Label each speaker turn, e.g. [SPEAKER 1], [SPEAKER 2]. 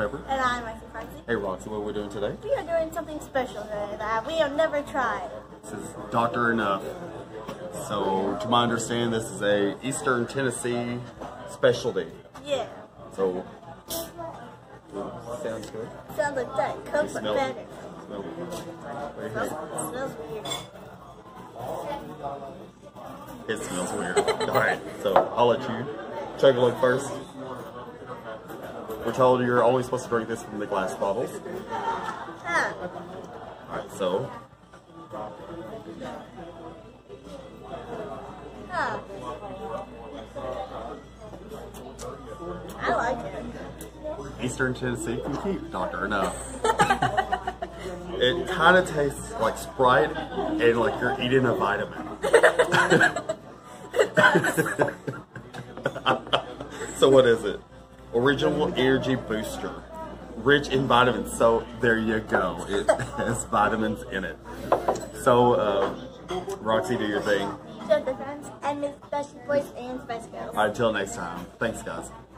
[SPEAKER 1] Pepper.
[SPEAKER 2] And I'm Foxy.
[SPEAKER 1] Hey Roxy, what are we doing today?
[SPEAKER 2] We are doing something special today that we have never tried.
[SPEAKER 1] This is Dr. Enuf. So, to my understanding, this is a Eastern Tennessee specialty.
[SPEAKER 2] Yeah.
[SPEAKER 1] So, sounds good.
[SPEAKER 2] Sounds like that. Coke, but better.
[SPEAKER 1] Smell
[SPEAKER 2] It smells weird.
[SPEAKER 1] It smells weird. Alright, so I'll let you chug a look first. We're told you're only supposed to drink this from the glass bottles.
[SPEAKER 2] Huh.
[SPEAKER 1] Alright, so.
[SPEAKER 2] Huh. I like it.
[SPEAKER 1] Eastern Tennessee can keep, Dr. Enuf. It kind of tastes like Sprite and like you're eating a vitamin. So what is it? Original Energy Booster. Rich in vitamins. So there you go. It has vitamins in it. So, Roxy, do your thing.
[SPEAKER 2] Show the friends and Miss Special Boys and Spice Girls.
[SPEAKER 1] Alright, until next time. Thanks, guys.